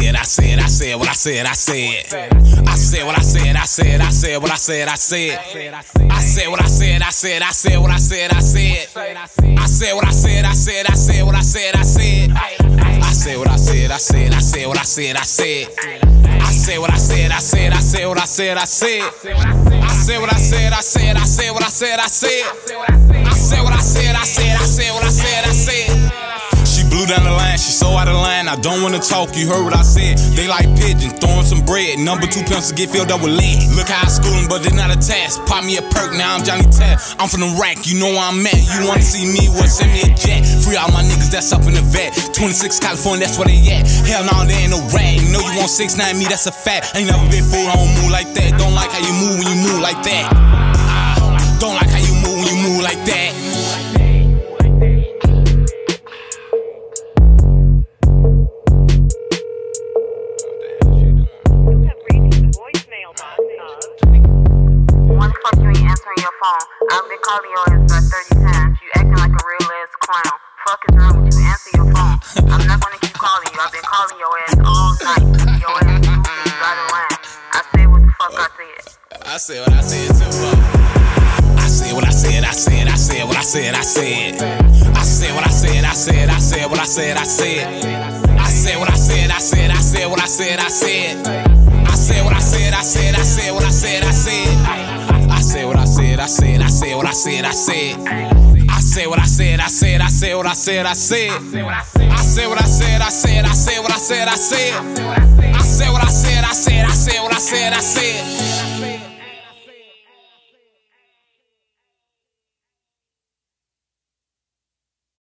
said, I said, I said what I said, I said. I said what I said, I said, I said what I said, I said. I said what I said, I said, I said what I said, I said. I said what I said, I said, I said what I said, I said. I said what I said, I said, I said what I said, I said. I said what I said, I said, I said what I said, I said. I said what I said, I said, I said what I said, I said. I said what I said, I said, I said what I said, I said. She blew down the line, she so out of line. I don't wanna talk, you heard what I said. They like pigeon, throwing some bread. Number 2 pencils get filled up with lead. Look how I school them, but they're not a task. Pop me a perk, now I'm Johnny Test. I'm from the rack, you know where I'm at. You wanna see me, well send me a jet. Free all my niggas that's up in the vet. 26 California, that's where they at. Hell no, they ain't no rat. You know you want 6'9" me, that's a fact. Ain't never been fooled, I don't move like that. Don't like how you move when you move like that. Don't like how you move when you move like that. I've been calling your ass about 30 times. You acting like a real ass clown. Fuck is wrong with you? Answer your phone. I'm not gonna keep calling you. I've been calling your ass all night. Your ass is out of line. I said what the fuck I said. I said what I said too. I said what I said. I said. I said what I said. I said. I said what I said. I said. I said what I said. I said. I said what I said. I said. I said what I said. I said. I said what I said. I said. I said what I said. I said. I said what I said, I said, I said what I said, I said. I said what I said, I said, I said what I said, I said. I said what I said, I said, I said what I said, I said. I said what I said, I said, I said what I said, I said.